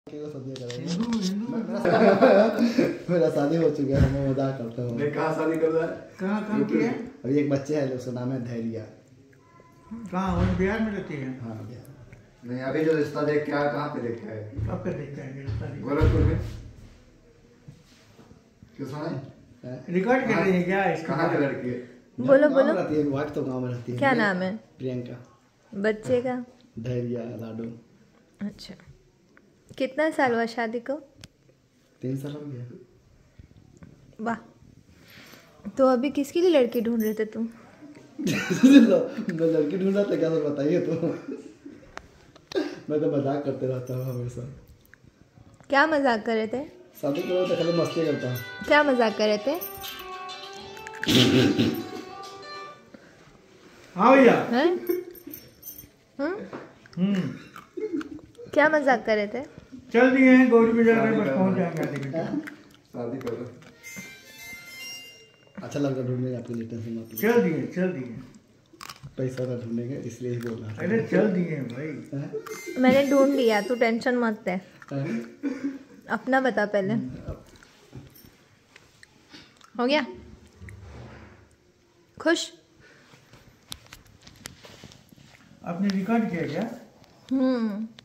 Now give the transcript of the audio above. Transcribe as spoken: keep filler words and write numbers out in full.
हिंदू हिंदू मेरा शादी हो चुका है, मैं मजाक करता हूँ। मैं कहाँ शादी कर रहा है? कहाँ कहाँ की है? अभी एक बच्चे है, उसका नाम है धैर्य। कहाँ वो बिहार में रहती है? हाँ बिहार। नहीं, अभी जो रिश्ता देख के आया, कहाँ पे देख के आए? कब पे देख जाएंगे रिश्ता? गोरखपुर में। क्यों सुना? रिकॉर्ड कर रही है क्या इसका? कहाँ की लड़की है? बोलो बोलो। रहती है वाइफ तो गाँव में रहती है। क्या नाम है? प्रियंका। बच्चे का? धैर्य लाडू। अच्छा, कितना साल हुआ शादी को? तीन साल हो गया। वाह, तो अभी किसके लिए लड़की ढूंढ रहे थे तुम? मैं लड़की ढूंढ रहा था क्या, तो बताइए तो। मैं तो मजाक करते रहता हूँ हमेशा। क्या मजाक कर रहे थे? शादी करो तो खाली मस्ती करता हूँ। क्या मजाक कर रहे थे? हाँ भैया। हैं? हम्म? हम्म। क्या मजाक कर रहे थे? चल दिए हैं गौरी बाजार में, बस पहुंच जाएंगे आधे घंटे। शादी करो। अच्छा लड़का ढूंढेंगे, आपके लिए टेंशन मत लीजिए। चल दिए चल दिए। पैसा का ढूंढेंगे, इसलिए ही बोल रहा था। अरे चल दिए हैं भाई। मैंने ढूंढ लिया, तू टेंशन मत ले। अपना बता पहले। हो गया? खुश? आपने रिकॉर्ड किया क्या? हम्म।